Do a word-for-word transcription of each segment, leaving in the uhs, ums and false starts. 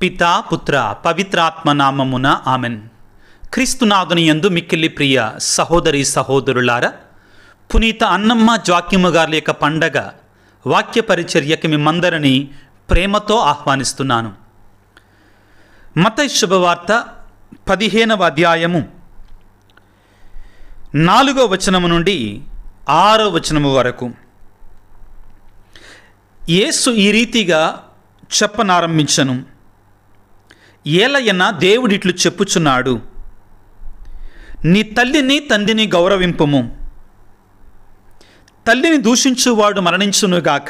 పితా పుత్ర పవిత్రాత్మ నామమున ఆమెన్. క్రీస్తునాథుని యందు మిక్కిలి ప్రియ సహోదరి సహోదరులారా, పునీత అన్నమ్మ జాక్యమ్మ గారి యొక్క పండగ వాక్య పరిచర్యకి మిమ్మందరినీ ప్రేమతో ఆహ్వానిస్తున్నాను. మత్తయి శుభవార్త పదిహేనవ అధ్యాయము నాలుగో వచనము నుండి ఆరో వచనము వరకు యేసు ఈ రీతిగా చెప్పనారంభించను. ఏలయన దేవుడిట్లు చెప్పుచున్నాడు, నీ తల్లిని తండ్రిని గౌరవింపుము. తల్లిని దూషించువాడు మరణించునుగాక.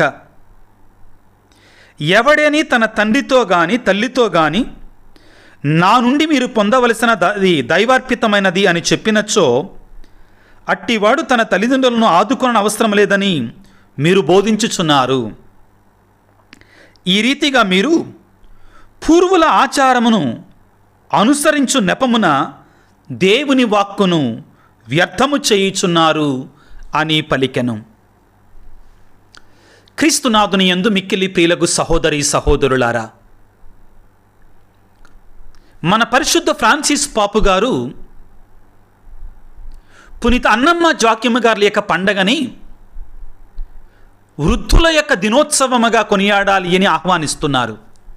ఎవడేని తన తండ్రితో గాని తల్లితో గాని నా నుండి మీరు పొందవలసిన దది దైవార్పితమైనది అని చెప్పినచో అట్టివాడు తన తల్లిదండ్రులను ఆదుకొన అవసరం లేదని మీరు బోధించుచున్నారు. ఈ రీతిగా మీరు పూర్వుల ఆచారమును అనుసరించు నెపమున దేవుని వాక్కును వ్యర్థము చేయుచున్నారు అని పలికెను. క్రీస్తునాథుని యందు మిక్కిలి ప్రియులకు సహోదరి సహోదరులారా, మన పరిశుద్ధ ఫ్రాన్సిస్ పాపు గారు పునీత అన్నమ్మ జాక్యమ్మ గారి యొక్క పండగని వృద్ధుల యొక్క దినోత్సవముగా కొనియాడాలి అని ఆహ్వానిస్తున్నారు.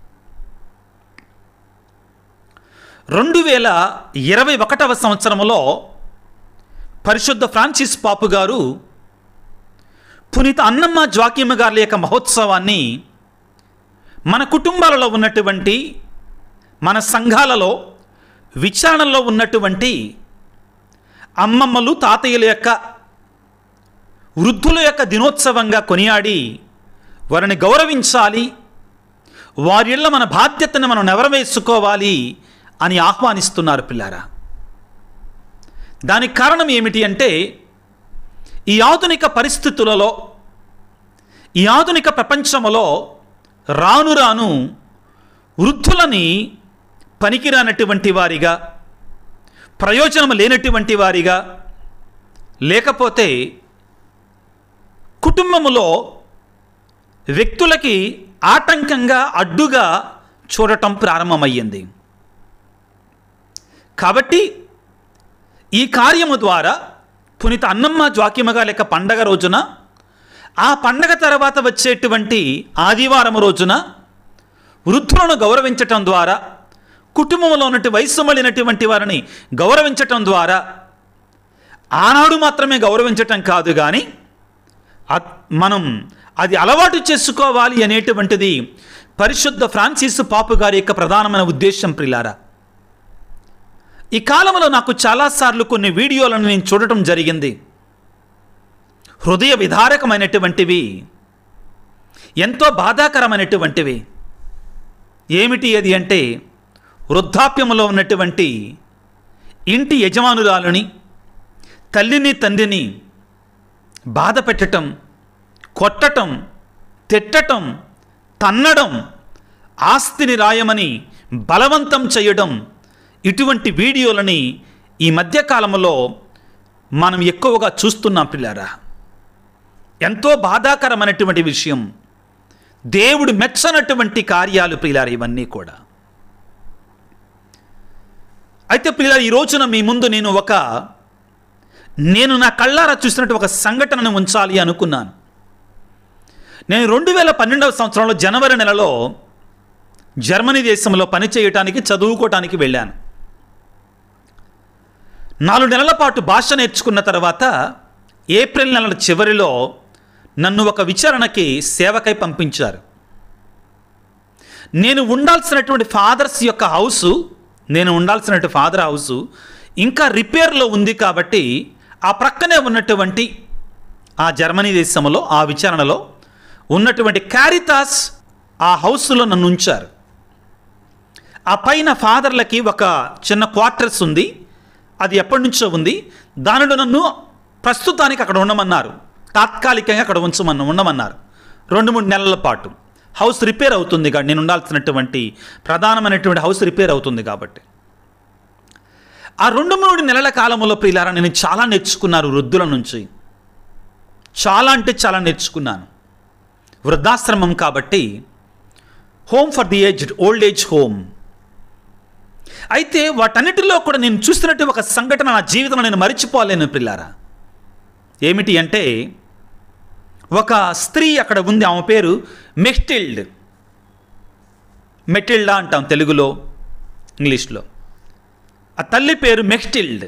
రెండు వేల ఇరవై ఒకటవ సంవత్సరంలో పరిశుద్ధ ఫ్రాన్సిస్ పాపు గారు పునీత అన్నమ్మ జాక్యమ్మ గారి యొక్క మహోత్సవాన్ని మన కుటుంబాలలో ఉన్నటువంటి, మన సంఘాలలో విచారణలో ఉన్నటువంటి అమ్మమ్మలు తాతయ్యల యొక్క వృద్ధుల యొక్క దినోత్సవంగా కొనియాడి వారిని గౌరవించాలి, వారిళ్ళ మన బాధ్యతను మనం నెరవేర్చుకోవాలి అని ఆహ్వానిస్తున్నారు పిల్లారా. దానికి కారణం ఏమిటి అంటే, ఈ ఆధునిక పరిస్థితులలో, ఈ ఆధునిక ప్రపంచంలో రాను రాను వృద్ధులని పనికిరానటువంటి వారిగా, ప్రయోజనం లేనటువంటి వారిగా, లేకపోతే కుటుంబములో వ్యక్తులకి ఆటంకంగా అడ్డుగా చూడటం ప్రారంభమయ్యింది. కాబట్టి ఈ కార్యము ద్వారా పునీత అన్నమ్మ జాక్యమ్మ గారి యొక్క పండగ రోజున, ఆ పండగ తర్వాత వచ్చేటువంటి ఆదివారం రోజున వృద్ధులను గౌరవించటం ద్వారా, కుటుంబంలో ఉన్నటువంటి వయస్సు మళ్ళినటువంటి వారిని గౌరవించటం ద్వారా, ఆనాడు మాత్రమే గౌరవించటం కాదు కానీ మనం అది అలవాటు చేసుకోవాలి అనేటువంటిది పరిశుద్ధ ఫ్రాన్సిస్ పాపు గారి యొక్క ప్రధానమైన ఉద్దేశం ప్రిలారా. ఈ కాలంలో నాకు చాలాసార్లు కొన్ని వీడియోలను నేను చూడటం జరిగింది. హృదయ విదారకమైనటువంటివి, ఎంతో బాధాకరమైనటువంటివి. ఏమిటి అది అంటే, వృద్ధాప్యంలో ఉన్నటువంటి ఇంటి యజమానురాలని, తల్లిని తండ్రిని బాధ పెట్టటం, కొట్టటం, తిట్టటం, తన్నడం, ఆస్తిని రాయమని బలవంతం చేయడం, ఇటువంటి వీడియోలని ఈ మధ్యకాలంలో మనం ఎక్కువగా చూస్తున్నాం పిల్లారా. ఎంతో బాధాకరమైనటువంటి విషయం, దేవుడు మెచ్చనటువంటి కార్యాలు పిల్లారా ఇవన్నీ కూడా. అయితే పిల్లారా, ఈ రోజున మీ ముందు నేను ఒక నేను నా కళ్ళారా చూసినట్టు ఒక సంఘటనను ఉంచాలి అనుకున్నాను. నేను రెండు వేల పన్నెండవ సంవత్సరంలో జనవరి నెలలో జర్మనీ దేశంలో పనిచేయటానికి, చదువుకోవటానికి వెళ్ళాను. నాలుగు నెలల పాటు భాష నేర్చుకున్న తర్వాత ఏప్రిల్ నెల చివరిలో నన్ను ఒక విచారణకి సేవకై పంపించారు. నేను ఉండాల్సినటువంటి ఫాదర్స్ యొక్క హౌసు, నేను ఉండాల్సినటువంటి ఫాదర్ హౌసు ఇంకా రిపేర్లో ఉంది. కాబట్టి ఆ ప్రక్కనే ఉన్నటువంటి ఆ జర్మనీ దేశంలో ఆ విచారణలో ఉన్నటువంటి క్యారిటాస్ ఆ హౌస్లో నన్ను ఉంచారు. ఆ పైన ఫాదర్లకి ఒక చిన్న క్వార్టర్స్ ఉంది, అది ఎప్పటి నుంచో ఉంది. దానిలో నన్ను ప్రస్తుతానికి అక్కడ ఉండమన్నారు, తాత్కాలికంగా అక్కడ ఉంచమన్న ఉండమన్నారు రెండు మూడు నెలల పాటు. హౌస్ రిపేర్ అవుతుంది కాబట్టి, నేను ఉండాల్సినటువంటి ప్రధానమైనటువంటి హౌస్ రిపేర్ అవుతుంది కాబట్టి. ఆ రెండు మూడు నెలల కాలంలో ప్రియులారా నేను చాలా నేర్చుకున్నాను వృద్ధుల నుంచి. చాలా అంటే చాలా నేర్చుకున్నాను. వృద్ధాశ్రమం కాబట్టి home for the aged, old age home. అయితే వాటన్నిటిలో కూడా నేను చూస్తున్నట్టు ఒక సంఘటన నా జీవితంలో నేను మరిచిపోలేను పిల్లారా. ఏమిటి అంటే, ఒక స్త్రీ అక్కడ ఉంది, ఆమె పేరు మెక్టిల్డ్. మెటిల్డా అంటాం తెలుగులో, ఇంగ్లీష్లో. ఆ తల్లి పేరు మెక్టిల్డ్.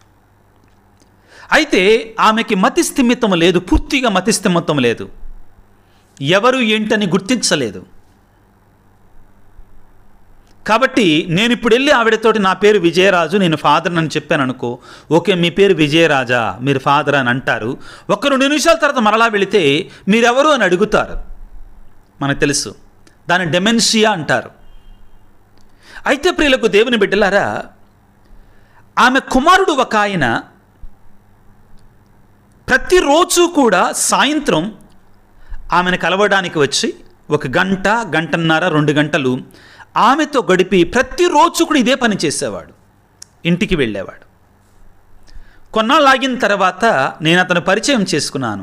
అయితే ఆమెకి మతిస్థిమితం లేదు, పూర్తిగా మతిస్థిమితం లేదు. ఎవరు ఏంటని గుర్తించలేదు. కాబట్టి నేను ఇప్పుడు వెళ్ళి ఆవిడతోటి నా పేరు విజయరాజు, నేను ఫాదర్ అని చెప్పాను అనుకో, ఓకే మీ పేరు విజయరాజా, మీరు ఫాదర్ అని అంటారు. ఒక రెండు నిమిషాల తర్వాత మరలా వెళితే మీరెవరు అని అడుగుతారు. మనకు తెలుసు, దాన్ని డెమెన్షియా అంటారు. అయితే ప్రియులకు దేవుని బిడ్డలారా, ఆమె కుమారుడు ఒక ఆయన ప్రతిరోజు కూడా సాయంత్రం ఆమెను కలవడానికి వచ్చి ఒక గంట, గంటన్నర, రెండు గంటలు ఆమెతో గడిపి ప్రతిరోజు కూడా ఇదే పని చేసేవాడు. ఇంటికి వెళ్ళేవాడు. కొన్నాళ్ళు ఆగిన తర్వాత నేను అతను పరిచయం చేసుకున్నాను.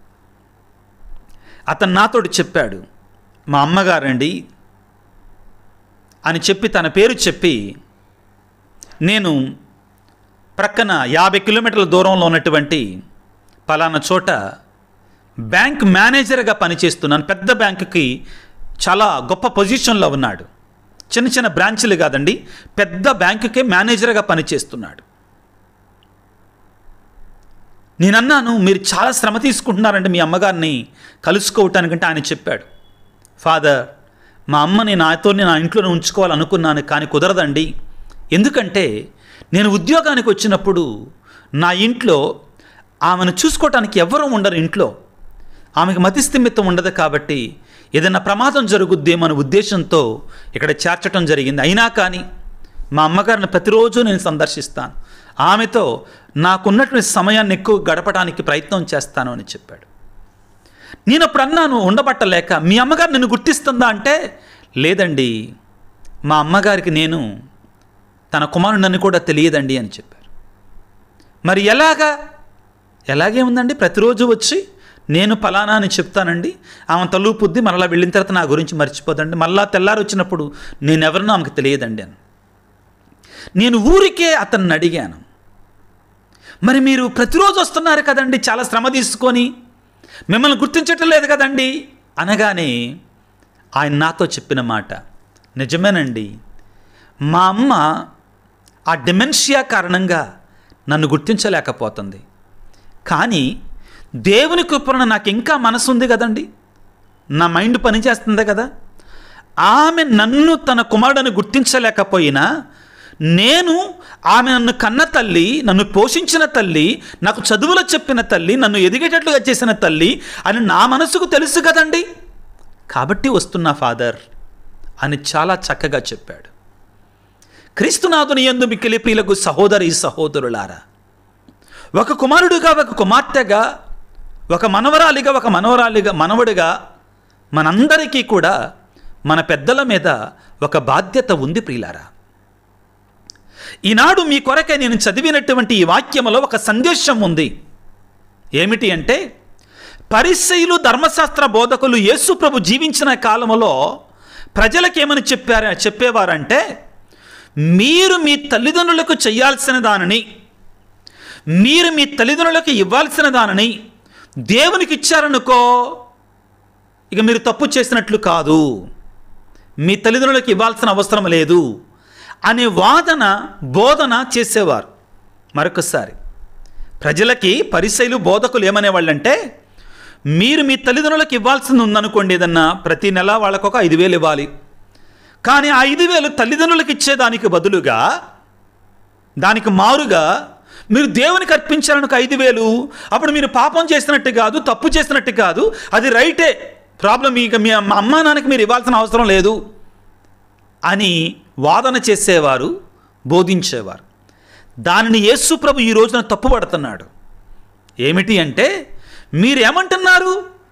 అతను నాతోటి చెప్పాడు, మా అమ్మగారండి అని చెప్పి తన పేరు చెప్పి, నేను ప్రక్కన యాభై కిలోమీటర్ల దూరంలో ఉన్నటువంటి పలానా చోట బ్యాంక్ మేనేజర్గా పనిచేస్తున్నాను. పెద్ద బ్యాంకుకి చాలా గొప్ప పొజిషన్లో ఉన్నాడు. చిన్న చిన్న బ్రాంచ్లు కాదండి, పెద్ద బ్యాంకుకే మేనేజర్గా పనిచేస్తున్నాడు. నేనన్నాను, మీరు చాలా శ్రమ తీసుకుంటున్నారండి మీ అమ్మగారిని కలుసుకోవటానికంటే. ఆయన చెప్పాడు, ఫాదర్ మా అమ్మని నాతోనే నా ఇంట్లోనే ఉంచుకోవాలనుకున్నాను, కానీ కుదరదండి. ఎందుకంటే నేను ఉద్యోగానికి వచ్చినప్పుడు నా ఇంట్లో ఆమెను చూసుకోవటానికి ఎవరూ ఉండరు. ఇంట్లో ఆమెకు మతిస్థిమితం ఉండదు. కాబట్టి ఏదైనా ప్రమాదం జరుగుద్దేమో ఉద్దేశంతో ఇక్కడ చేర్చడం జరిగింది. అయినా కానీ మా అమ్మగారిని ప్రతిరోజు నేను సందర్శిస్తాను, ఆమెతో నాకున్నటువంటి సమయాన్ని ఎక్కువ గడపడానికి ప్రయత్నం చేస్తాను అని చెప్పాడు. నేను అప్పుడు అన్నాను ఉండబట్టలేక, మీ అమ్మగారు నిన్ను గుర్తిస్తుందా అంటే, లేదండి మా అమ్మగారికి నేను తన కుమారుడని కూడా తెలియదండి అని చెప్పారు. మరి ఎలాగా? ఎలాగే ఉందండి, ప్రతిరోజు వచ్చి నేను ఫలానా అని చెప్తానండి, ఆమె తలుపుద్ది, మరలా వెళ్ళిన తర్వాత నా గురించి మర్చిపోదండి, మళ్ళా తెల్లారి వచ్చినప్పుడు నేను ఎవరినో ఆమెకు తెలియదండి అని. నేను ఊరికే అతన్ని అడిగాను, మరి మీరు ప్రతిరోజు వస్తున్నారు కదండి చాలా శ్రమ తీసుకొని, మిమ్మల్ని గుర్తించటం లేదు కదండి అనగానే ఆయన నాతో చెప్పిన మాట, నిజమేనండి మా అమ్మ ఆ డెమెన్షియా కారణంగా నన్ను గుర్తించలేకపోతుంది, కానీ దేవుని కృపణ నాకు ఇంకా మనసు ఉంది కదండి, నా మైండ్ పనిచేస్తుంది కదా. ఆమె నన్ను తన కుమారుడని గుర్తించలేకపోయినా నేను ఆమె నన్ను కన్న తల్లి, నన్ను పోషించిన తల్లి, నాకు చదువులో చెప్పిన తల్లి, నన్ను ఎదిగేటట్లుగా చేసిన తల్లి అని నా మనసుకు తెలుసు కదండి, కాబట్టి వస్తున్నా ఫాదర్ అని చాలా చక్కగా చెప్పాడు. క్రీస్తునాథుని యందు మిక్కిలి ప్రియులకు సహోదరి సహోదరులారా, ఒక కుమారుడుగా, ఒక కుమార్తెగా, ఒక మనవరాలిగా, ఒక మనవరాలిగా, మనవడిగా మనందరికీ కూడా మన పెద్దల మీద ఒక బాధ్యత ఉంది ప్రియులారా. ఈనాడు మీ కొరకే నేను చదివినటువంటి ఈ వాక్యములో ఒక సందేశం ఉంది. ఏమిటి అంటే, పరిసయ్యులు ధర్మశాస్త్ర బోధకులు యేసు ప్రభు జీవించిన కాలంలో ప్రజలకు ఏమని చెప్పారు చెప్పేవారంటే, మీరు మీ తల్లిదండ్రులకు చేయాల్సిన దానిని, మీరు మీ తల్లిదండ్రులకు ఇవ్వాల్సిన దానిని దేవునికి ఇచ్చారనుకో, ఇక మీరు తప్పు చేసినట్లు కాదు, మీ తల్లిదండ్రులకు ఇవ్వాల్సిన అవసరం లేదు అనే వాదన బోధన చేసేవారు. మరొకసారి ప్రజలకి పరిసయ్యులు బోధకులు ఏమనేవాళ్ళంటే, మీరు మీ తల్లిదండ్రులకు ఇవ్వాల్సింది ఉందనుకోండి, ఏదన్నా ప్రతి నెల వాళ్ళకు ఒక ఐదు వేలు ఇవ్వాలి, కానీ ఆ ఐదు వేలు తల్లిదండ్రులకు ఇచ్చేదానికి బదులుగా, దానికి మారుగా మీరు దేవునికి అర్పించాలనుక ఐదు వేలు, అప్పుడు మీరు పాపం చేసినట్టు కాదు, తప్పు చేసినట్టు కాదు, అది రైటే, ప్రాబ్లం ఇక మీ అమ్మా నాన్నకి మీరు ఇవ్వాల్సిన అవసరం లేదు అని వాదన చేసేవారు, బోధించేవారు. దానిని యేసు ప్రభు ఈ రోజున తప్పుపడుతున్నాడు. ఏమిటి అంటే, మీరేమంటున్నారు,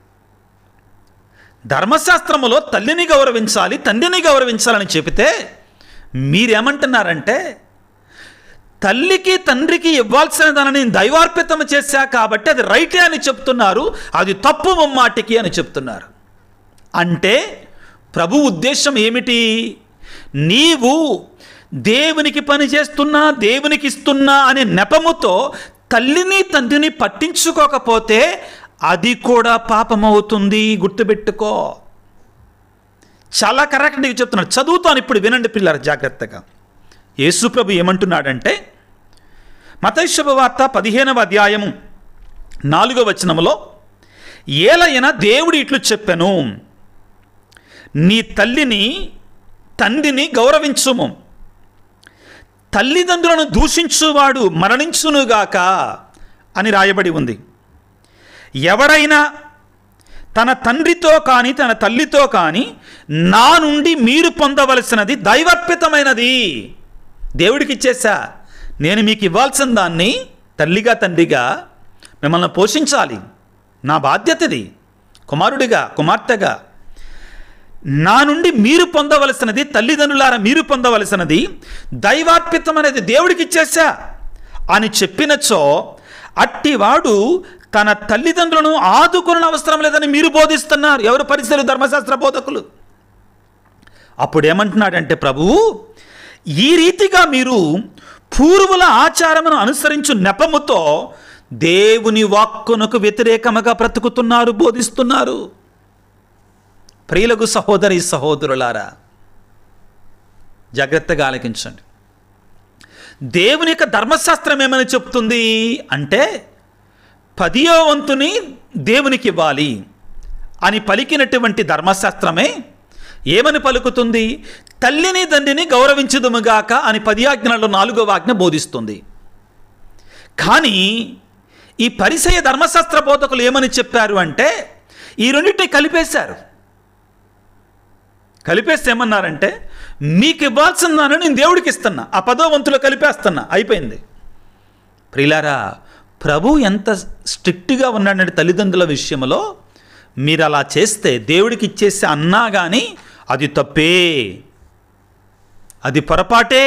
ధర్మశాస్త్రములో తల్లిని గౌరవించాలి, తండ్రిని గౌరవించాలని చెబితే మీరేమంటున్నారంటే, తల్లికి తండ్రికి ఇవ్వాల్సిన దానిని దైవార్పితం చేశా కాబట్టి అది రైటే అని చెప్తున్నారు, అది తప్పు ముమ్మాటికి అని చెప్తున్నారు. అంటే ప్రభు ఉద్దేశం ఏమిటి? నీవు దేవునికి పని చేస్తున్నా, దేవునికి ఇస్తున్నా అనే నెపముతో తల్లిని తండ్రిని పట్టించుకోకపోతే అది కూడా పాపమవుతుంది. గుర్తుపెట్టుకో. చాలా కరెక్ట్గా చెప్తున్నాడు. చదువుతాను ఇప్పుడు, వినండి పిల్లలు జాగ్రత్తగా. యేసు ప్రభు ఏమంటున్నాడంటే, మత్తయి శుభవార్త పదిహేనవ అధ్యాయము నాలుగవ వచనములో, ఏలైనా దేవుడు ఇట్లు చెప్పెను, నీ తల్లిని తండ్రిని గౌరవించుము, తల్లిదండ్రులను దూషించువాడు మరణించునుగాక అని రాయబడి ఉంది. ఎవడైనా తన తండ్రితో కానీ తన తల్లితో కానీ నా నుండి మీరు పొందవలసినది దైవార్పితమైనది. దేవుడికి ఇచ్చేసా, నేను మీకు ఇవ్వాల్సిన దాన్ని తల్లిగా తండ్రిగా మిమ్మల్ని పోషించాలి, నా బాధ్యతది. కుమారుడిగా కుమార్తెగా నా నుండి మీరు పొందవలసినది, తల్లిదండ్రులారా మీరు పొందవలసినది దైవార్పితం అనేది దేవుడికి ఇచ్చేసా అని చెప్పినచో అట్టివాడు తన తల్లిదండ్రులను ఆదుకునే అవసరం లేదని మీరు బోధిస్తున్నారు. ఎవరు? పరిసరులు, ధర్మశాస్త్ర బోధకులు. అప్పుడు ఏమంటున్నాడంటే ప్రభువు, ఈ రీతిగా మీరు పూర్వుల ఆచారమును అనుసరించు నెపముతో దేవుని వాక్కునకు వ్యతిరేకముగా బ్రతుకుతున్నారు, బోధిస్తున్నారు. ప్రియులకు సహోదరి సహోదరులారా, జాగ్రత్తగా ఆలకించండి. దేవుని యొక్క ధర్మశాస్త్రం ఏమని చెప్తుంది అంటే, పదియో వంతుని దేవునికి ఇవ్వాలి అని పలికినటువంటి ధర్మశాస్త్రమే ఏమని పలుకుతుంది? తల్లిని తండ్రిని గౌరవించుదుముగాక అని పది ఆజ్ఞలలో నాలుగవ ఆజ్ఞ బోధిస్తుంది. కానీ ఈ పరిసయ్య ధర్మశాస్త్ర బోధకులు ఏమని చెప్పారు అంటే, ఈ రెండింటిని కలిపేశారు. కలిపేస్తే ఏమన్నారంటే, మీకు ఇవ్వాల్సిన దాన్ని నేను దేవుడికి ఇస్తున్నా, ఆ పదో వంతులో కలిపేస్తున్నా, అయిపోయింది. ప్రియులారా, ప్రభు ఎంత స్ట్రిక్ట్గా ఉన్నాడంటే తల్లిదండ్రుల విషయంలో, మీరు అలా చేస్తే దేవుడికి ఇచ్చేసి అన్నా కానీ అది తప్పే, అది పొరపాటే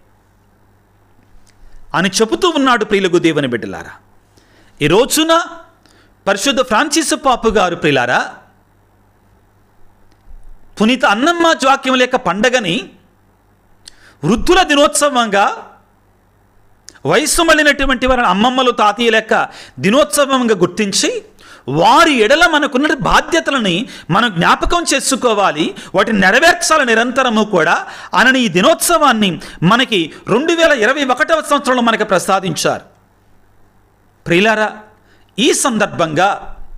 అని చెబుతూ ఉన్నాడు. ప్రియులకు దేవుని బిడ్డలారా, ఈ రోజున పరిశుద్ధ ఫ్రాన్సిస్ పాపు గారు ప్రియులారా పునీత అన్నమ్మ జాక్యం లేక పండగని వృద్ధుల దినోత్సవంగా, వయస్సు మళ్ళినటువంటి వారి అమ్మమ్మలు తాతయ్య లెక్క దినోత్సవంగా గుర్తించి వారి ఎడల మనకున్న బాధ్యతలని మనం జ్ఞాపకం చేసుకోవాలి, వాటిని నెరవేర్చాలి నిరంతరము కూడా అని ఈ దినోత్సవాన్ని మనకి రెండు వేల ఇరవై ఒకటవ సంవత్సరంలో మనకు ప్రసాదించారు. ప్రియులారా, ఈ సందర్భంగా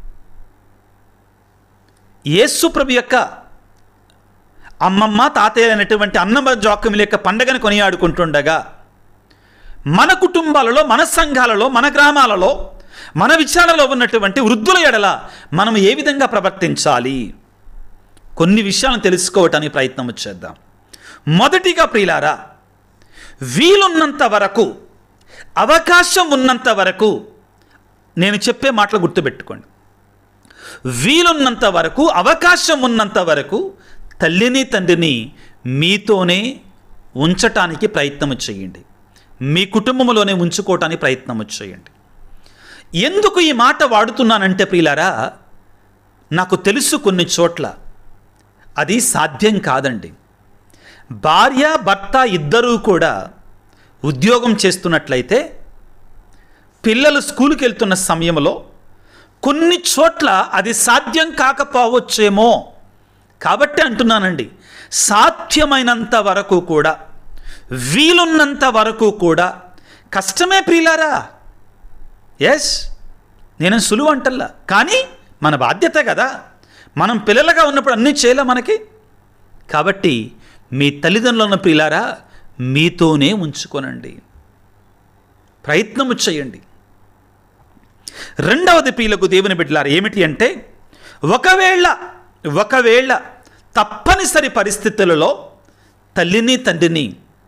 యేసు ప్రభు యొక్క అమ్మమ్మ తాతయ్య అనేటువంటి అన్నమ్మ జాక్యం లేక పండగను కొనియాడుకుంటుండగా మన కుటుంబాలలో, మన సంఘాలలో, మన గ్రామాలలో, మన విచారణలో ఉన్నటువంటి వృద్ధుల ఎడల మనం ఏ విధంగా ప్రవర్తించాలి, కొన్ని విషయాలను తెలుసుకోవటానికి ప్రయత్నం చేద్దాం. మొదటిగా ప్రియులారా, వీలున్నంత వరకు, అవకాశం ఉన్నంత వరకు, నేను చెప్పే మాటలు గుర్తుపెట్టుకోండి, వీలున్నంత వరకు, అవకాశం ఉన్నంత వరకు తల్లిని తండ్రిని మీతోనే ఉంచటానికి ప్రయత్నం చేయండి, మీ కుటుంబంలోనే ఉంచుకోవటానికి ప్రయత్నం చేయండి. ఎందుకు ఈ మాట వాడుతున్నానంటే ప్రియులారా, నాకు తెలుసు కొన్ని చోట్ల అది సాధ్యం కాదండి. భార్య భర్త ఇద్దరూ కూడా ఉద్యోగం చేస్తున్నట్లయితే పిల్లలు స్కూల్కి వెళ్తున్న సమయంలో కొన్ని చోట్ల అది సాధ్యం కాకపోవచ్చేమో. కాబట్టి అంటున్నానండి, సాధ్యమైనంత వరకు కూడా, వీలున్నంత వరకు కూడా, కష్టమే ప్రియులారా, ఎస్ నేను సులువు అంటల్లా, కానీ మన బాధ్యత కదా, మనం పిల్లలుగా ఉన్నప్పుడు అన్నీ చేయలే మనకి. కాబట్టి మీ తల్లిదండ్రులను ప్రియులారా మీతోనే ఉంచుకోనండి, ప్రయత్నము చేయండి. రెండవది ప్రియులకు దేవుని బిడ్డలారా ఏమిటి అంటే, ఒకవేళ ఒకవేళ తప్పనిసరి పరిస్థితులలో తల్లిని తండ్రిని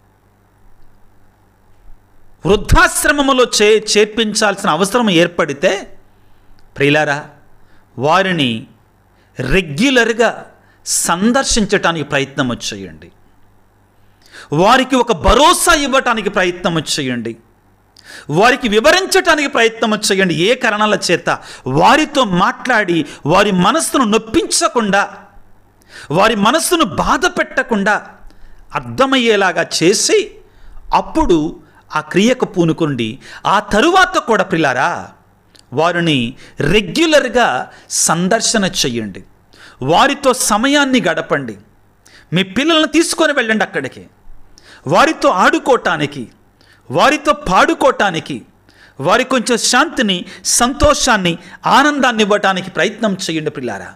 వృద్ధాశ్రమములో చే చేర్పించాల్సిన అవసరం ఏర్పడితే ప్రియులారా వారిని రెగ్యులర్గా సందర్శించటానికి ప్రయత్నం చేయండి, వారికి ఒక భరోసా ఇవ్వటానికి ప్రయత్నం చేయండి, వారికి వివరించటానికి ప్రయత్నం చేయండి. ఏ కారణాల చేత వారితో మాట్లాడి వారి మనస్సును నొప్పించకుండా వారి మనస్సును బాధ పెట్టకుండా అర్థమయ్యేలాగా చేసి అప్పుడు ఆ క్రియకు పూనుకోండి. ఆ తరువాత కూడా ప్రియులారా వారిని రెగ్యులర్గా సందర్శన చెయ్యండి, వారితో సమయాన్ని గడపండి. మీ పిల్లల్ని తీసుకొని వెళ్ళండి అక్కడికి, వారితో ఆడుకోవటానికి, వారితో పాడుకోవటానికి, వారి కొంచెం శాంతిని, సంతోషాన్ని, ఆనందాన్ని ఇవ్వటానికి ప్రయత్నం చేయండి పిల్లారా.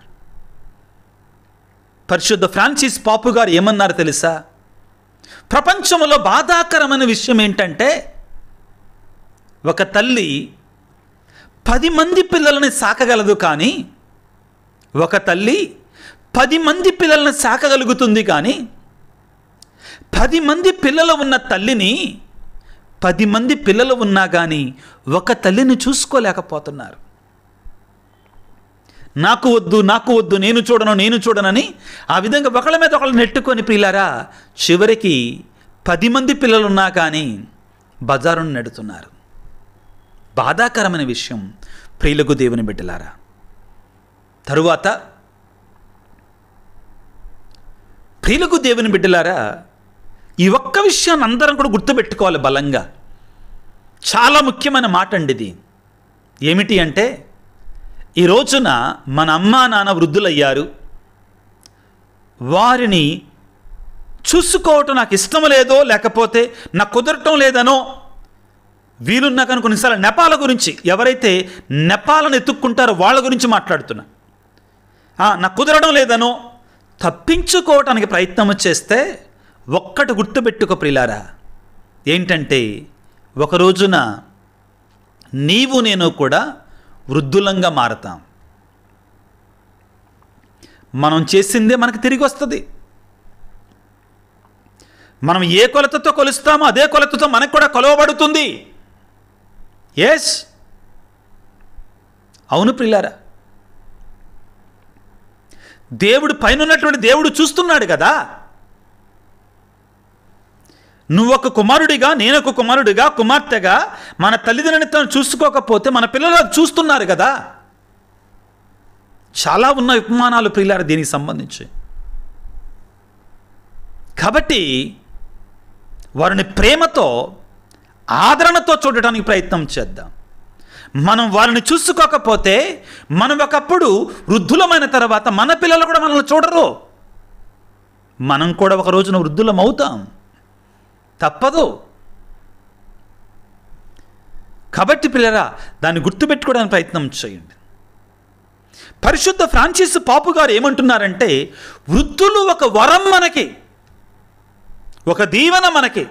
పరిశుద్ధ ఫ్రాన్సిస్ పాపు గారు ఏమన్నారు తెలుసా? ప్రపంచంలో బాధాకరమైన విషయం ఏంటంటే ఒక తల్లి పది మంది పిల్లలని సాకగలదు, కానీ ఒక తల్లి పది మంది పిల్లలను సాకగలుగుతుంది, కానీ పది మంది పిల్లలు ఉన్న తల్లిని పది మంది పిల్లలు ఉన్నా కానీ ఒక తల్లిని చూసుకోలేకపోతున్నారు. నాకు వద్దు నాకు వద్దు నేను చూడను నేను చూడనని ఆ విధంగా ఒకళ్ళ మీద ఒకళ్ళు నెట్టుకొని ప్రియులారా చివరికి పది మంది పిల్లలు ఉన్నా కానీ బజారును నెడుతున్నారు. బాధాకరమైన విషయం ప్రియులకు దేవుని బిడ్డలారా. తరువాత ప్రియులకు దేవుని బిడ్డలారా ఈ ఒక్క విషయాన్ని అందరం కూడా గుర్తుపెట్టుకోవాలి బలంగా. చాలా ముఖ్యమైన మాట అండి ఇది. ఏమిటి అంటే ఈ రోజున మన అమ్మా నాన్న వృద్ధులయ్యారు, వారిని చూసుకోవటం నాకు ఇష్టం లేదో లేకపోతే నాకు కుదరటం లేదనో వీలున్నా కానీ కొన్నిసార్లు నెపాల గురించి ఎవరైతే నెపాలను ఎత్తుక్కుంటారో వాళ్ళ గురించి మాట్లాడుతున్నా, నాకు కుదరడం లేదనో తప్పించుకోవటానికి ప్రయత్నం చేస్తే ఒక్కటి గుర్తుపెట్టుకో ప్రియులారా, ఏంటంటే ఒక రోజున నీవు నేను కూడా వృద్ధులంగా మారతాం. మనం చేసిందే మనకు తిరిగి వస్తుంది. మనం ఏ కొలతతో కొలుస్తామో అదే కొలతతో మనకు కూడా కొలవబడుతుంది. ఎస్, అవును ప్రియులారా. దేవుడు పైన ఉన్నటువంటి దేవుడు చూస్తున్నాడు కదా. నువ్వొక కుమారుడిగా నేనొక కుమారుడిగా కుమార్తెగా మన తల్లిదండ్రులని తను చూసుకోకపోతే మన పిల్లలు చూస్తున్నారు కదా. చాలా ఉన్న ఉపమానాలు ప్రియులారా దీనికి సంబంధించి. కాబట్టి వారిని ప్రేమతో ఆదరణతో చూడటానికి ప్రయత్నం చేద్దాం. మనం వారిని చూసుకోకపోతే మనం ఒకప్పుడు వృద్ధులమైన తర్వాత మన పిల్లలు కూడా మనల్ని చూడరు. మనం కూడా ఒక రోజున వృద్ధులం అవుతాం, తప్పదు. కాబట్టి పిల్లరా దాన్ని గుర్తుపెట్టుకోవడానికి ప్రయత్నం చేయండి. పరిశుద్ధ ఫ్రాన్సిస్ పాపు గారు ఏమంటున్నారంటే వృద్ధులు ఒక వరం మనకి, ఒక దీవెన మనకి.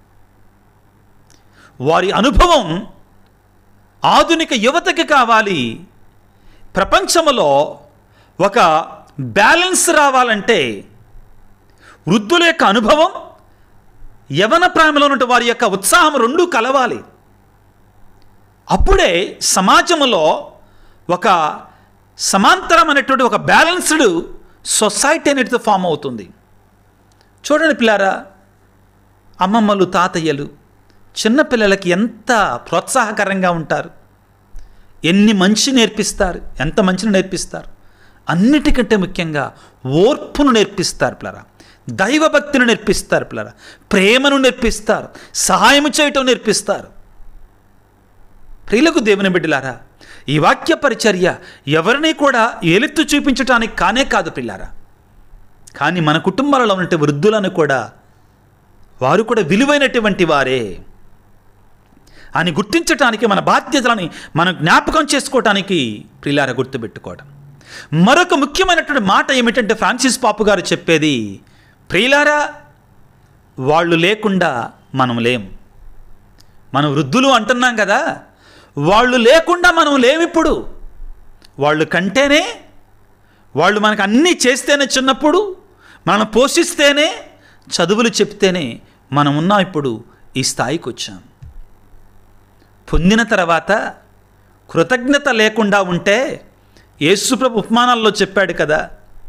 వారి అనుభవం ఆధునిక యువతకి కావాలి. ప్రపంచంలో ఒక బ్యాలెన్స్ రావాలంటే వృద్ధుల యొక్క అనుభవం, యవన ప్రాయంలో ఉన్న వారి యొక్క ఉత్సాహం రెండూ కలవాలి. అప్పుడే సమాజంలో ఒక సమాంతరమైనటువంటి ఒక బ్యాలెన్స్డ్ సొసైటీ అనేది ఫామ్ అవుతుంది. చూడండి పిల్లారా, అమ్మమ్మలు తాతయ్యలు చిన్నపిల్లలకి ఎంత ప్రోత్సాహకరంగా ఉంటారు, ఎన్ని మంచి నేర్పిస్తారు, ఎంత మంచిని నేర్పిస్తారు. అన్నిటికంటే ముఖ్యంగా ఓర్పును నేర్పిస్తారు పిల్లరా, దైవభక్తిని నేర్పిస్తారు పిల్లరా, ప్రేమను నేర్పిస్తారు, సహాయం చేయటం నేర్పిస్తారు. ప్రియులకు దేవుని బిడ్డలారా, ఈ వాక్య పరిచర్య ఎవరిని కూడా ఏలెత్తు చూపించడానికి కానే కాదు పిల్లారా, కానీ మన కుటుంబాలలో ఉన్నటువంటి వృద్ధులను కూడా వారు కూడా విలువైనటువంటి వారే అని గుర్తించటానికి, మన బాధ్యతలని మనం జ్ఞాపకం చేసుకోవటానికి ప్రియులారా గుర్తుపెట్టుకోవడం. మరొక ముఖ్యమైనటువంటి మాట ఏమిటంటే ఫ్రాన్సిస్ పాపు గారు చెప్పేది, ప్రియులారా వాళ్ళు లేకుండా మనం లేం. మనం వృద్ధులు అంటున్నాం కదా, వాళ్ళు లేకుండా మనం లేమిప్పుడు. వాళ్ళు కంటేనే, వాళ్ళు మనకు అన్నీ చేస్తేనే, చిన్నప్పుడు మనం పోషిస్తేనే, చదువులు చెప్తేనే మనం ఉన్నాం ఇప్పుడు ఈ స్థాయికి వచ్చాం. పొందిన తర్వాత కృతజ్ఞత లేకుండా ఉంటే యేసుప్రభు ఉపమానాల్లో చెప్పాడు కదా,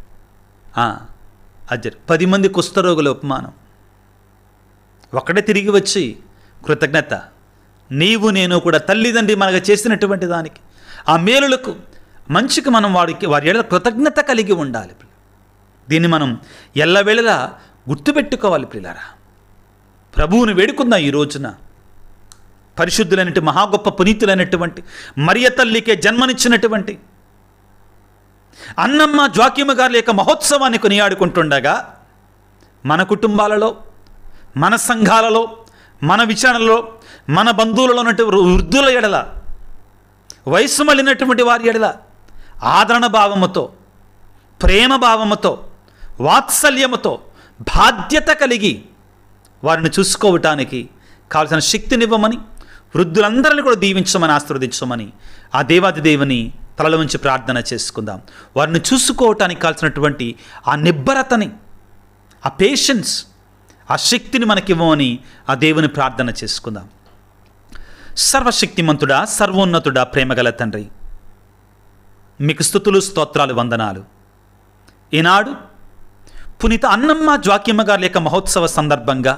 అజర్ పది మంది కుష్ఠరోగుల ఉపమానం. ఒకడే తిరిగి వచ్చి కృతజ్ఞత, నీవు నేను కూడా తల్లిదండ్రి మనకు చేసినటువంటి దానికి, ఆ మేలులకు మంచికి మనం వాడికి వారి ఏళ్ళ కృతజ్ఞత కలిగి ఉండాలి. దీన్ని మనం ఎల్లవేళలా గుర్తుపెట్టుకోవాలి ప్రియులారా. ప్రభువుని వేడుకుందాం ఈ రోజున. పరిశుద్ధులైనటువంటి మహా గొప్ప పునీతులైనటువంటి మరియ తల్లికే జన్మనిచ్చినటువంటి అన్నమ్మ జ్వాక్యమ్మ గారి యొక్క మహోత్సవాన్ని కొనియాడుకుంటుండగా మన కుటుంబాలలో, మన సంఘాలలో, మన విచారణలో, మన బంధువులలో ఉన్నటువంటి వృద్ధుల ఎడల, వయస్సు మళ్ళినటువంటి వారి ఎడల ఆదరణ భావముతో, ప్రేమ భావముతో, వాత్సల్యముతో, బాధ్యత కలిగి వారిని చూసుకోవటానికి కావలసిన శక్తినివ్వమని, వృద్ధులందరినీ కూడా దీవించమని, ఆశీర్వదించమని ఆ దేవాది దేవుని తలలో ఉంచి ప్రార్థన చేసుకుందాం. వారిని చూసుకోవటానికి కావాల్సినటువంటి ఆ నిబ్బరతని, ఆ పేషెన్స్, ఆ శక్తిని మనకివ్వమని ఆ దేవుని ప్రార్థన చేసుకుందాం. సర్వశక్తిమంతుడా, సర్వోన్నతుడా, ప్రేమగల తండ్రి, మీకు స్తుతులు, స్తోత్రాలు, వందనాలు. ఈనాడు పునీత అన్నమ్మ జ్వాక్యమ్మ గారి యొక్క మహోత్సవ సందర్భంగా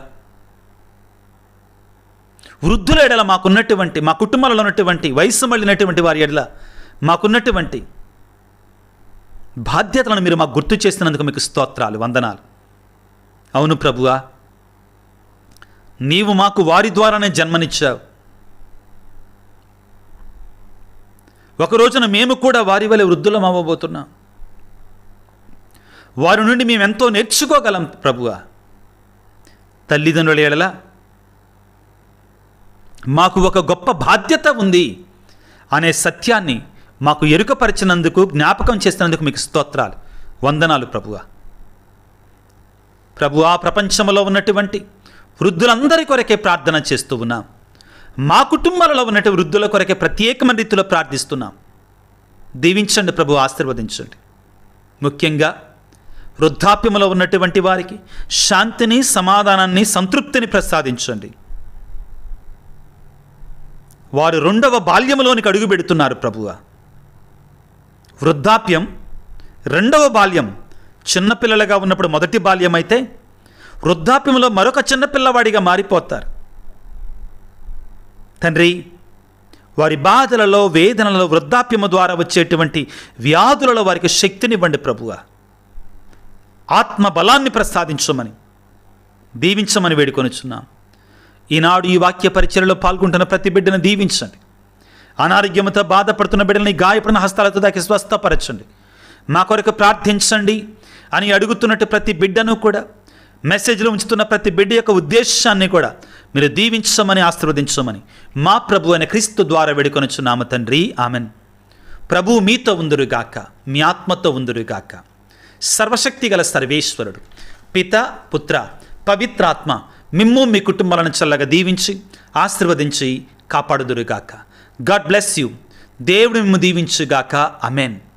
వృద్ధుల ఎడల మాకున్నటువంటి, మా కుటుంబాలలో ఉన్నటువంటి వయస్సు మళ్ళినటువంటి వారి ఎడల మాకున్నటువంటి బాధ్యతలను మీరు మాకు గుర్తు చేసినందుకు మీకు స్తోత్రాలు, వందనాలు. అవును ప్రభువా, నీవు మాకు వారి ద్వారానే జన్మనిచ్చావు. ఒక రోజున మేము కూడా వారి వలె వృద్ధులం అవ్వబోతున్నాం. వారి నుండి మేము ఎంతో నేర్చుకోగలం ప్రభువా. తల్లిదండ్రుల ఎడల మాకు ఒక గొప్ప బాధ్యత ఉంది అనే సత్యాన్ని మాకు ఎరుకపరిచినందుకు, జ్ఞాపకం చేసినందుకు మీకు స్తోత్రాలు, వందనాలు ప్రభువా. ప్రభువా, ప్రపంచంలో ఉన్నటువంటి వృద్ధులందరి కొరకే ప్రార్థన చేస్తూ ఉన్నాం. మా కుటుంబాలలో ఉన్నటువంటి వృద్ధుల కొరకే ప్రత్యేకమైన రీతిలో ప్రార్థిస్తున్నాం. దీవించండి ప్రభు, ఆశీర్వదించండి. ముఖ్యంగా వృద్ధాప్యంలో ఉన్నటువంటి వారికి శాంతిని, సమాధానాన్ని, సంతృప్తిని ప్రసాదించండి. వారు రెండవ బాల్యంలోనికి అడుగు పెడుతున్నారు ప్రభువా. వృద్ధాప్యం రెండవ బాల్యం. చిన్నపిల్లలుగా ఉన్నప్పుడు మొదటి బాల్యం అయితే వృద్ధాప్యంలో మరొక చిన్నపిల్లవాడిగా మారిపోతారు. తండ్రి, వారి బాధలలో, వేదనలలో, వృద్ధాప్యము ద్వారా వచ్చేటువంటి వ్యాధులలో వారికి శక్తినివ్వండి ప్రభువా. ఆత్మ బలాన్ని ప్రసాదించమని, దీవించమని వేడుకొనుచున్నాం. ఈనాడు ఈ వాక్య పరిచర్యలో పాల్గొంటున్న ప్రతి బిడ్డను దీవించండి. అనారోగ్యంతో బాధపడుతున్న బిడ్డలని గాయపడిన హస్తాలతో దాకి స్వస్థపరచండి. మా కొరకు ప్రార్థించండి అని అడుగుతున్నట్టు ప్రతి బిడ్డను కూడా, మెసేజ్లో ఉంచుతున్న ప్రతి బిడ్డ యొక్క ఉద్దేశాన్ని కూడా మీరు దీవించమని, ఆశీర్వదించమని మా ప్రభు అయిన క్రీస్తు ద్వారా వేడుకొనుచున్నాము తండ్రి, ఆమెన్. ప్రభువు మీతో ఉందురుగాక, మీ ఆత్మతో ఉందురుగాక. సర్వశక్తి గల సర్వేశ్వరుడు పిత, పుత్ర, పవిత్రాత్మ మిమ్ము మీ కుటుంబాలను చల్లగా దీవించి ఆశీర్వదించి కాపాడుదురుగాక. God bless you. దేవుడు మిమ్ము దీవించుగాక. ఆమెన్.